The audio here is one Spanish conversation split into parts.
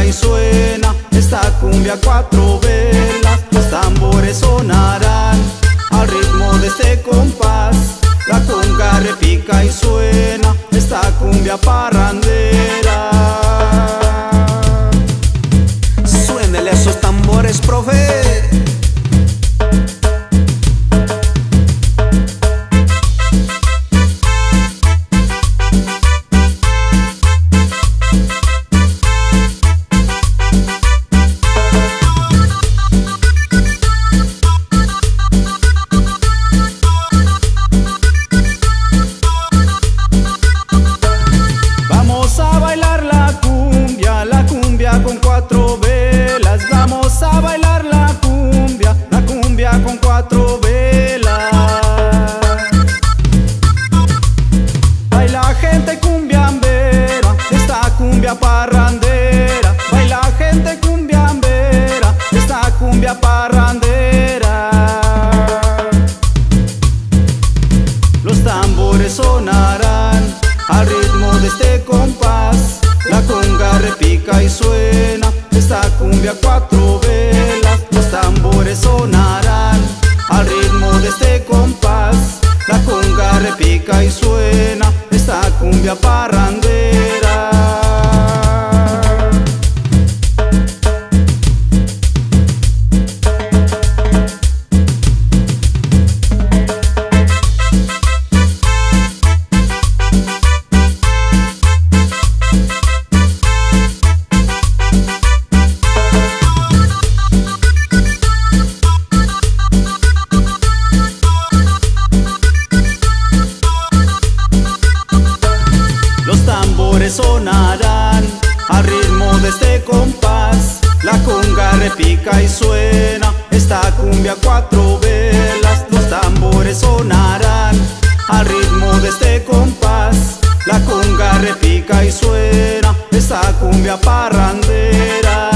y suena esta cumbia a cuatro velas. Los tambores sonarán al ritmo de este compás. La conga repica y suena esta cumbia parrandera. Suénele esos tambores, profe. Con cuatro velas, vamos a bailar la cumbia con cuatro velas. Baila gente cumbiambera, esta cumbia parrandera. Baila gente cumbiambera, esta cumbia parrandera. Los tambores sonarán al ritmo de este compás. La conga repica y suena esta cumbia a cuatro velas. Los tambores sonarán al ritmo de este compás. La conga repica y suena esta cumbia parrandera. Sonarán al ritmo de este compás. La conga repica y suena esta cumbia a cuatro velas. Los tambores sonarán al ritmo de este compás. La conga repica y suena esta cumbia parrandera.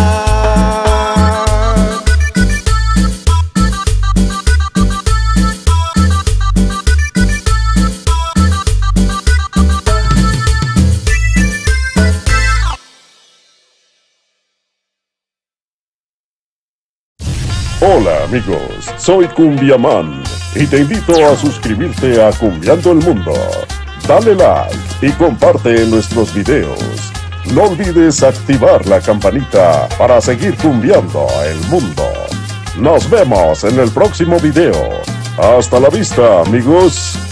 Hola amigos, soy Cumbiaman y te invito a suscribirte a Cumbiando el Mundo. Dale like y comparte nuestros videos. No olvides activar la campanita para seguir cumbiando el mundo. Nos vemos en el próximo video. Hasta la vista, amigos.